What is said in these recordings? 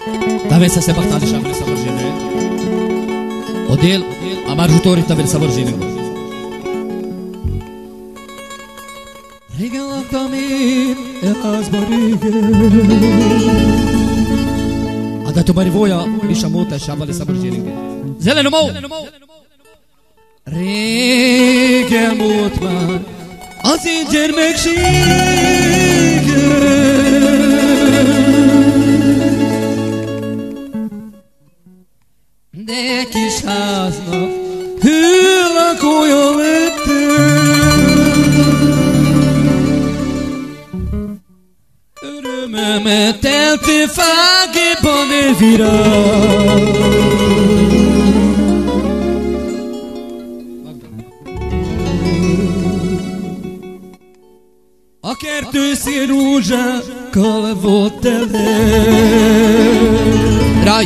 Talvez să se bătale și avem să vărgine. Odel, am ajutorii talvez să vărgine. Régen laktam én e házban régen. De tu marivoja és a móta és avale szabad zsíringe. Zelen a mó! Régen múlt már az én gyermekségem. De kis háznak hőlakója lettem. Örömömet telti fágéban virág. A kert őszi rózsákkal volt tele. Ráj!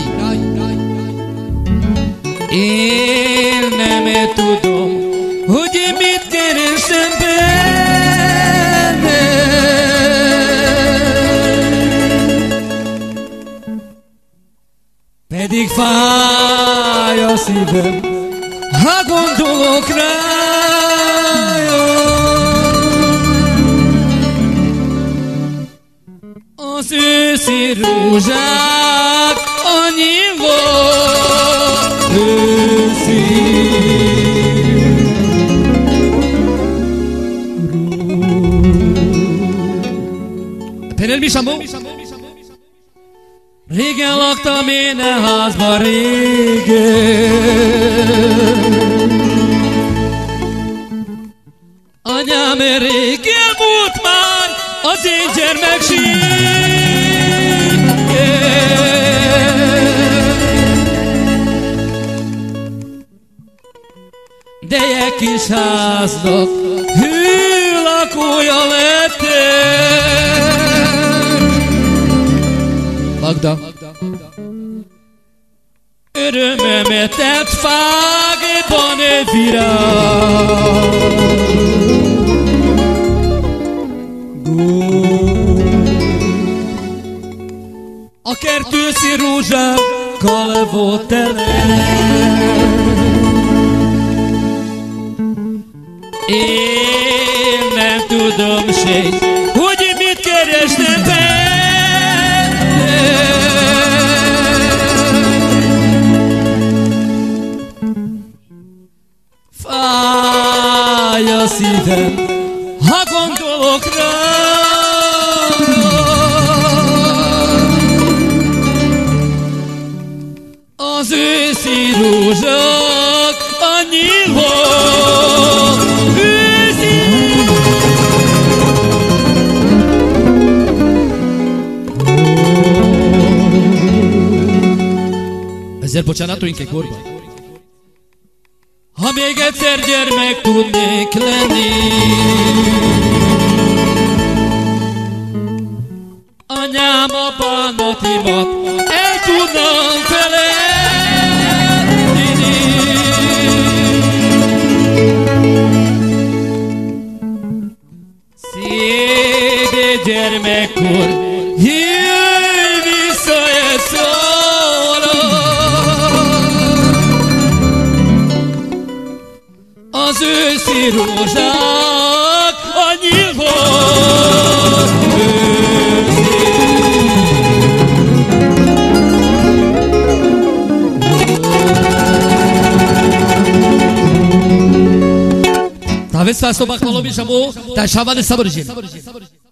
Én nem tudom, hogy én mit keresem benne. Pedig fáj a szívem, ha gondolok rája. Az őszi rózsák annyival őszi. Perelmi Sambó? Régen laktam én a házban, régen. Anyám régen múlt már az én gyermekségem. De egy kis háznak hőlakója lettem. Magda, örömömet tett fágéban egy virág. A kert őszi rózsákkal volt tele. Én nem tudom sejt, hogy mit kerestem benne. Fáj a szívem, ha gondolok rá. Az őszi rózsák annyival őszi. Ezért bocsánatunk egy korban. Ha még egyszer gyermek tudnék lenni, anyám a bánatimat el tudnám felejteni. Szép gyermekkor jöjj vissza egy szóra. Az őszi rózsák annyival őszi. Talvez faça uma colombiana chamou, tá chamando de saborjinho.